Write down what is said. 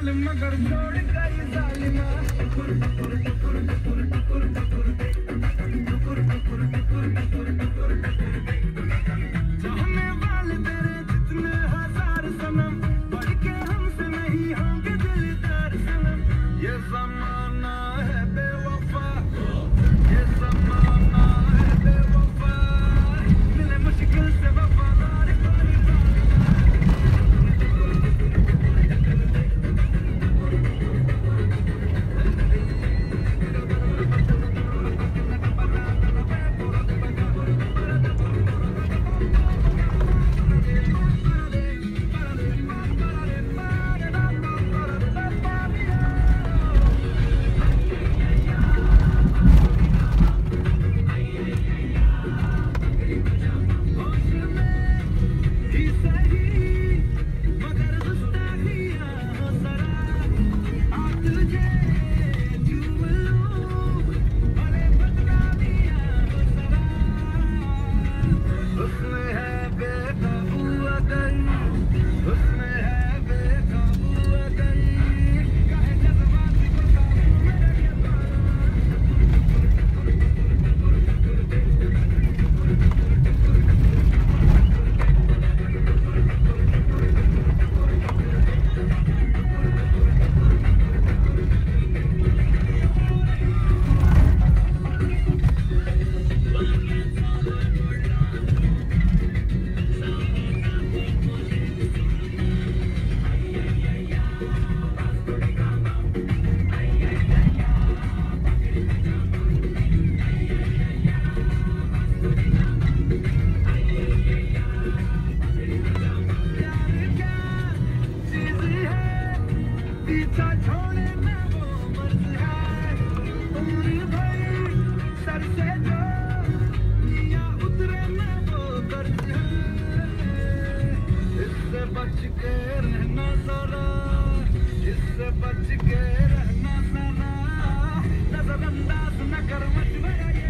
मगर छोड़ गई जालिमा टुकुर टुकुर टुकुर टुकुर टुकुर टुकुर टुकुर टुकुर टुकुर टुकुर टुकुर चाहने वाले तेरे जितने हजार सनम बढ़ के हमसे नहीं होंगे दिलदार सनम ये ज़माना है बेवफा ये ज़माना है बेवफा मिले मुश्किल से वफादार कोई बच के रहना जरा इससे बच के रहना जरा नजरअंदाज न कर मत